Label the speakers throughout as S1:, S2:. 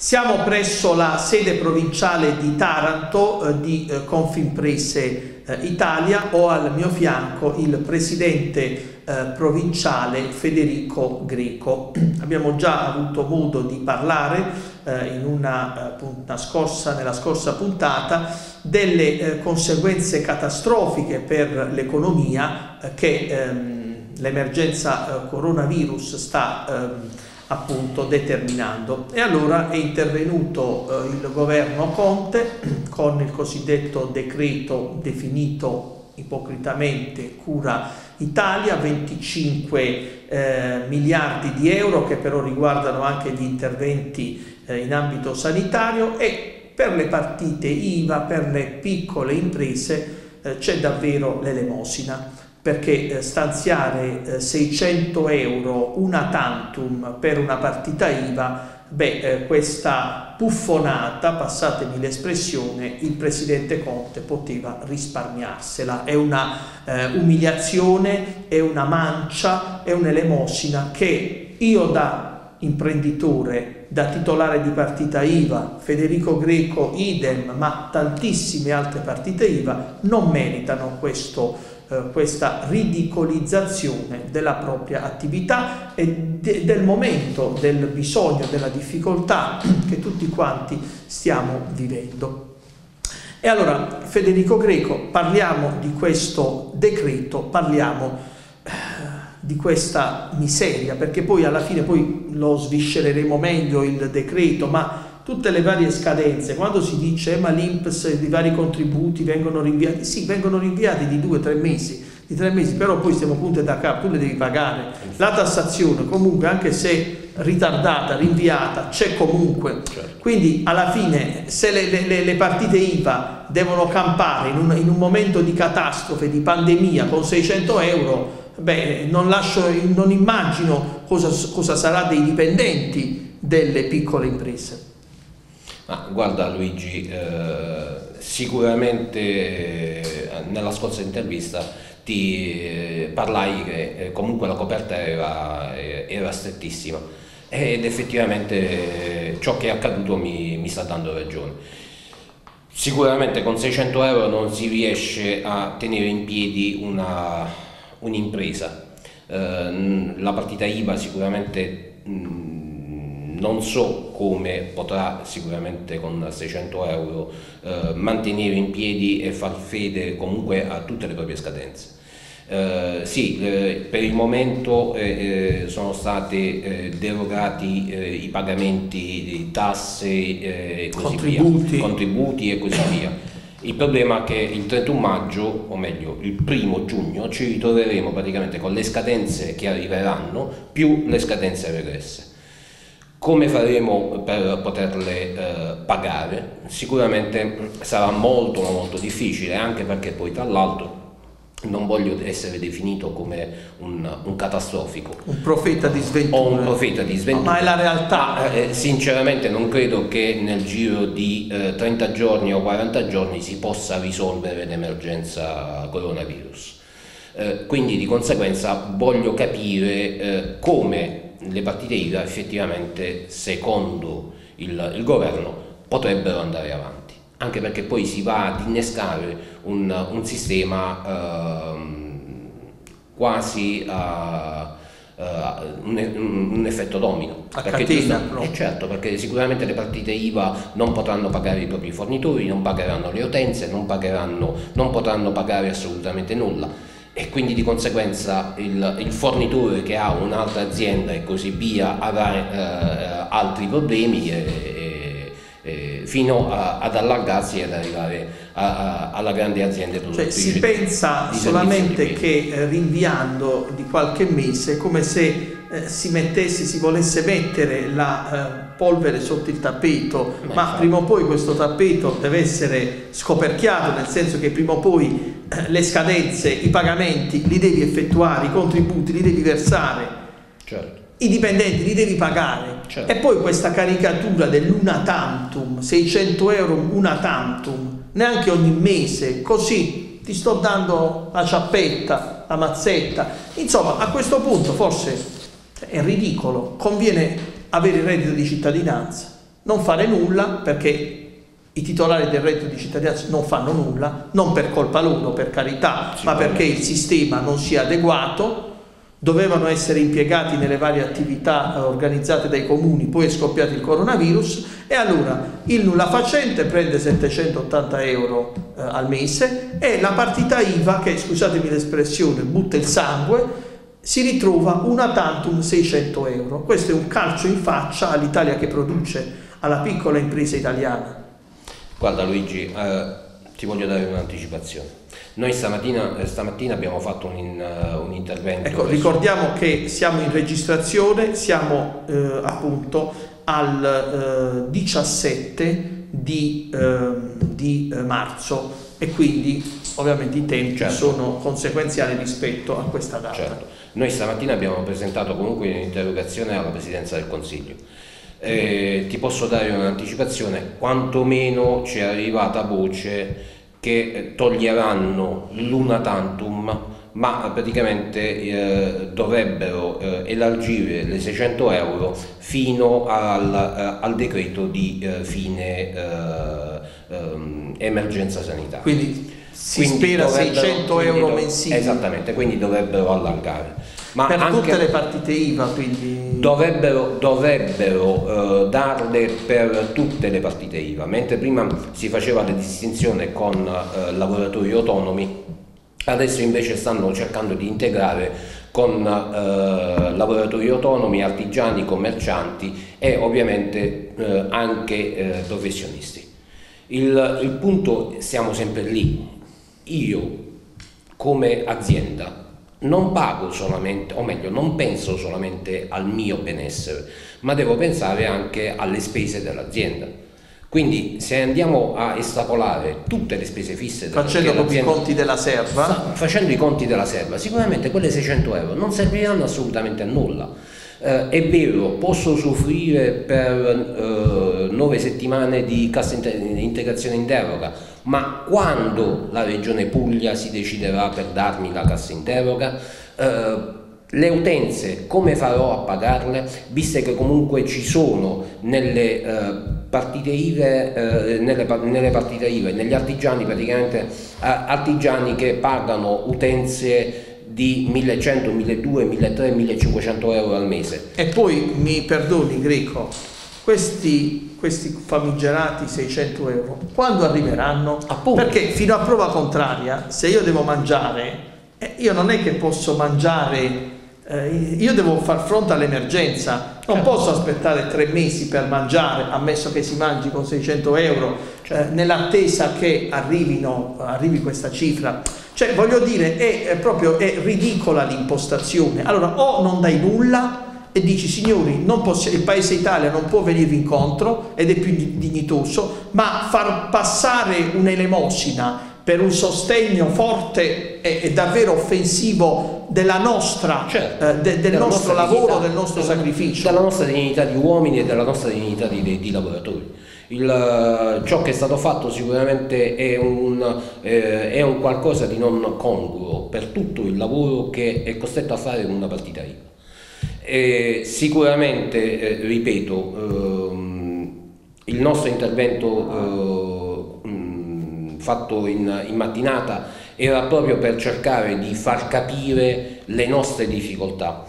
S1: Siamo presso la sede provinciale di Taranto di Confimprese Italia. Ho al mio fianco il presidente provinciale Federico Greco. Abbiamo già avuto modo di parlare nella scorsa puntata delle conseguenze catastrofiche per l'economia che l'emergenza coronavirus sta appunto determinando, e allora è intervenuto il governo Conte con il cosiddetto decreto definito ipocritamente Cura Italia, 25 miliardi di euro che però riguardano anche gli interventi in ambito sanitario, e per le partite IVA, per le piccole imprese c'è davvero l'elemosina, perché stanziare 600 euro una tantum per una partita IVA, questa puffonata, passatemi l'espressione, il presidente Conte poteva risparmiarsela. È una umiliazione, è una mancia, è un'elemosina che io da imprenditore, da titolare di partita IVA, Federico Greco idem, ma tantissime altre partite IVA non meritano questa ridicolizzazione della propria attività e del momento, del bisogno, della difficoltà che tutti quanti stiamo vivendo. E allora, Federico Greco, parliamo di questo decreto, parliamo di questa miseria, perché poi alla fine lo sviscereremo meglio il decreto, ma tutte le varie scadenze, quando si dice ma l'INPS, i vari contributi vengono rinviati, sì, vengono rinviati di 2-3 mesi, però poi stiamo punte da capo, tu le devi pagare. La tassazione comunque, anche se ritardata, rinviata, c'è comunque. Quindi alla fine, se le partite IVA devono campare in un momento di catastrofe, di pandemia, con 600 euro, non immagino cosa sarà dei dipendenti delle piccole imprese.
S2: Ma guarda Luigi, sicuramente nella scorsa intervista ti parlai che comunque la coperta era strettissima, ed effettivamente ciò che è accaduto mi sta dando ragione. Sicuramente con 600 euro non si riesce a tenere in piedi un'impresa. La partita IVA sicuramente non so come potrà sicuramente con 600 euro mantenere in piedi e far fede comunque a tutte le proprie scadenze. Per il momento sono stati derogati i pagamenti di tasse e così contributi e così via. Il problema è che il 31 maggio, o meglio il 1° giugno, ci ritroveremo praticamente con le scadenze che arriveranno più le scadenze regresse. Come faremo per poterle pagare? Sicuramente sarà molto molto difficile, anche perché poi tra l'altro non voglio essere definito come un catastrofico,
S1: un profeta di sventura,
S2: o un profeta di sventura,
S1: ma è la realtà.
S2: Sinceramente non credo che nel giro di 30 giorni o 40 giorni si possa risolvere l'emergenza coronavirus. Quindi di conseguenza voglio capire come le partite IVA effettivamente, secondo il governo, potrebbero andare avanti, anche perché poi si va ad innescare un sistema quasi un effetto domino, certo, perché sicuramente le partite IVA non potranno pagare i propri fornitori, non pagheranno le utenze, non potranno pagare assolutamente nulla, e quindi di conseguenza il fornitore che ha un'altra azienda e così via avrà altri problemi fino ad allargarsi ed arrivare alla grande azienda produttrice.
S1: Si pensa solamente che rinviando di qualche mese, come se si volesse mettere la polvere sotto il tappeto, ma prima o poi questo tappeto deve essere scoperchiato, nel senso che prima o poi le scadenze, i pagamenti li devi effettuare, i contributi li devi versare,
S2: certo,
S1: i dipendenti li devi pagare, certo. E poi questa caricatura dell'una tantum, 600 euro una tantum, neanche ogni mese, così ti sto dando la ciappetta, la mazzetta. Insomma, a questo punto forse è ridicolo, conviene avere il reddito di cittadinanza, non fare nulla, perché i titolari del reddito di cittadinanza non fanno nulla, non per colpa loro, per carità, ma perché il sistema non si è adeguato. Dovevano essere impiegati nelle varie attività organizzate dai comuni, poi è scoppiato il coronavirus e allora il nulla facente prende 780 euro al mese e la partita IVA, che scusatemi l'espressione, butta il sangue, si ritrova una tantum 600 euro. Questo è un calcio in faccia all'Italia che produce, alla piccola impresa italiana.
S2: Guarda Luigi, ti voglio dare un'anticipazione. Noi stamattina abbiamo fatto un intervento.
S1: Ecco, ricordiamo che siamo in registrazione, siamo appunto al 17 di marzo e quindi ovviamente i tempi sono conseguenziali rispetto a questa data.
S2: Certo. Noi stamattina abbiamo presentato comunque un'interrogazione alla Presidenza del Consiglio. Ti posso dare un'anticipazione, quantomeno ci è arrivata voce che toglieranno l'una tantum, ma praticamente dovrebbero elargire le 600 euro fino al decreto di fine emergenza sanitaria.
S1: Quindi si spera 600 euro mensili.
S2: Esattamente, quindi dovrebbero allargare. Ma
S1: per
S2: anche
S1: tutte le partite IVA, quindi
S2: dovrebbero darle per tutte le partite IVA, mentre prima si faceva la distinzione con lavoratori autonomi, adesso invece stanno cercando di integrare con lavoratori autonomi, artigiani, commercianti e ovviamente anche professionisti. Il punto, siamo sempre lì. Io come azienda non pago solamente, o meglio, non penso solamente al mio benessere, ma devo pensare anche alle spese dell'azienda. Quindi se andiamo a estrapolare tutte le spese fisse
S1: facendo i conti della serva,
S2: sicuramente quelle 600 euro non serviranno assolutamente a nulla. È vero, posso soffrire per 9 settimane di cassa integrazione in deroga, ma quando la Regione Puglia si deciderà per darmi la cassa in deroga, le utenze come farò a pagarle, visto che comunque ci sono nelle partite IVA, negli artigiani, praticamente artigiani che pagano utenze di 1100, 1200, 1300, 1500 euro al mese.
S1: E poi mi perdoni Greco, questi famigerati 600 euro quando arriveranno?
S2: Appunto.
S1: Perché fino a prova contraria, se io devo mangiare, io non è che posso mangiare, io devo far fronte all'emergenza, non posso aspettare 3 mesi per mangiare, ammesso che si mangi con 600 euro, nell'attesa che arrivi questa cifra. Cioè, voglio dire, è ridicola l'impostazione. Allora, o non dai nulla e dici, signori, il Paese Italia non può venirvi incontro ed è più dignitoso, ma far passare un'elemosina per un sostegno forte è davvero offensivo della nostra, del nostro lavoro, dignità, del nostro sacrificio.
S2: Della nostra dignità di uomini e della nostra dignità di lavoratori. Ciò che è stato fatto sicuramente è un qualcosa di non congruo per tutto il lavoro che è costretto a fare una partita IVA. Sicuramente, ripeto, il nostro intervento fatto in mattinata era proprio per cercare di far capire le nostre difficoltà.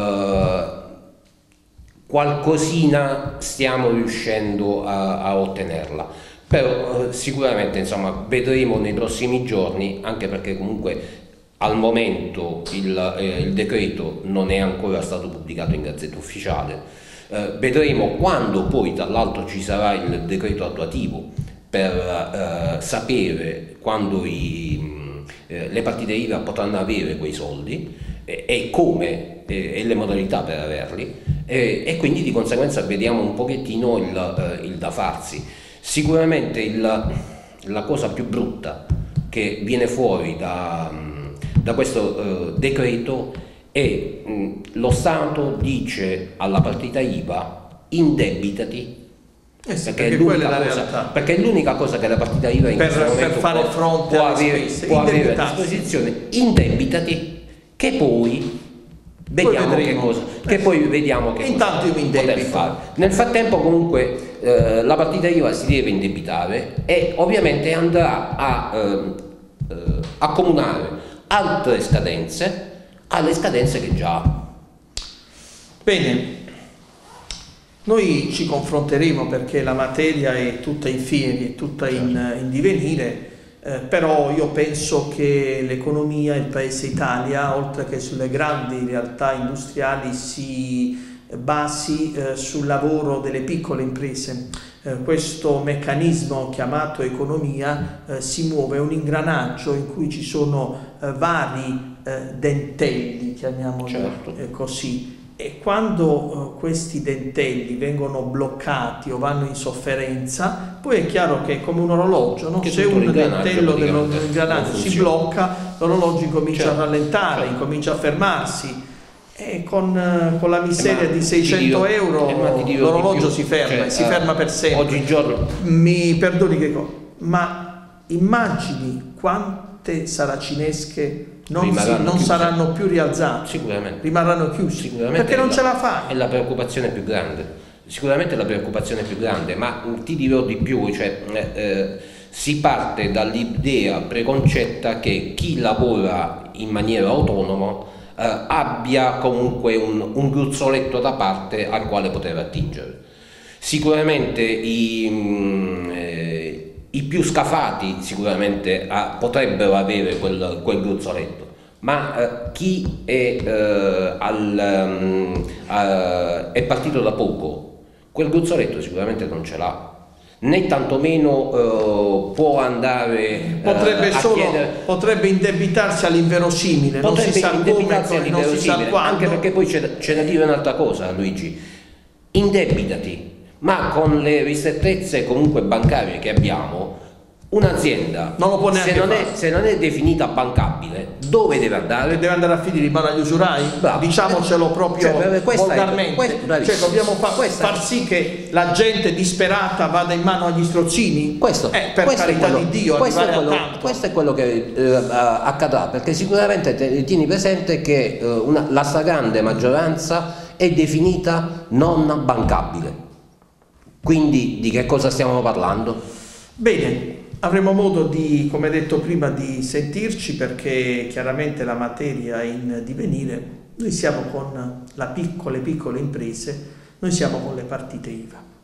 S2: Qualcosina stiamo riuscendo a ottenerla, però sicuramente insomma vedremo nei prossimi giorni, anche perché comunque al momento il decreto non è ancora stato pubblicato in Gazzetta Ufficiale, vedremo quando poi tra l'altro ci sarà il decreto attuativo per sapere quando le partite IVA potranno avere quei soldi e come e le modalità per averli, e quindi di conseguenza vediamo un pochettino il da farsi. Sicuramente la cosa più brutta che viene fuori da questo decreto è lo Stato dice alla partita IVA indebitati, perché è l'unica cosa che la partita IVA in questo momento
S1: fare fronte
S2: può avere a disposizione. Indebitati, che poi vediamo che cosa, che poi vediamo che
S1: intanto io mi indebito.
S2: Nel frattempo comunque la partita IVA si deve indebitare e ovviamente andrà a accomunare altre scadenze alle scadenze che già ha.
S1: Bene, noi ci confronteremo perché la materia è tutta in fieri, è tutta in divenire, però io penso che l'economia, il paese Italia, oltre che sulle grandi realtà industriali, si basi sul lavoro delle piccole imprese. Questo meccanismo chiamato economia si muove, è un ingranaggio in cui ci sono vari dentelli, chiamiamoli così, e quando questi dentelli vengono bloccati o vanno in sofferenza, poi è chiaro che è come un orologio, no? Se un dentello dell'ingranaggio si blocca, l'orologio comincia a rallentare, incomincia a fermarsi. E con la miseria di 600 euro l'orologio si ferma, si ferma per sempre.
S2: Oggigiorno.
S1: Mi perdoni ma immagini quante saracinesche non saranno più rialzate.
S2: Sicuramente.
S1: Rimarranno chiusi. Perché non ce la fai.
S2: È la preoccupazione più grande. Sicuramente è la preoccupazione più grande, ma ti dirò di più, si parte dall'idea preconcetta che chi lavora in maniera autonoma abbia comunque un gruzzoletto da parte al quale poter attingere. Sicuramente i più scafati sicuramente potrebbero avere quel gruzzoletto, ma chi è partito da poco quel gruzzoletto sicuramente non ce l'ha, né tantomeno può andare
S1: potrebbe indebitarsi all'inverosimile, non si sa come, non si sa quando.
S2: Anche perché poi c'è da dire un'altra cosa, Luigi: indebitati, ma con le ristrettezze comunque bancarie che abbiamo, un'azienda
S1: non lo può neanche
S2: se non è definita bancabile, dove deve andare?
S1: Deve andare a finire in mano agli usurai? Diciamocelo proprio volgarmente. Dobbiamo far sì che la gente disperata vada in mano agli strozzini? Per carità di Dio,
S2: questo è quello che accadrà, perché sicuramente tieni presente che la stragrande maggioranza è definita non bancabile. Quindi di che cosa stiamo parlando?
S1: Bene. Avremo modo di, come detto prima, di sentirci, perché chiaramente la materia è in divenire. Noi siamo con le piccole imprese, noi siamo con le partite IVA.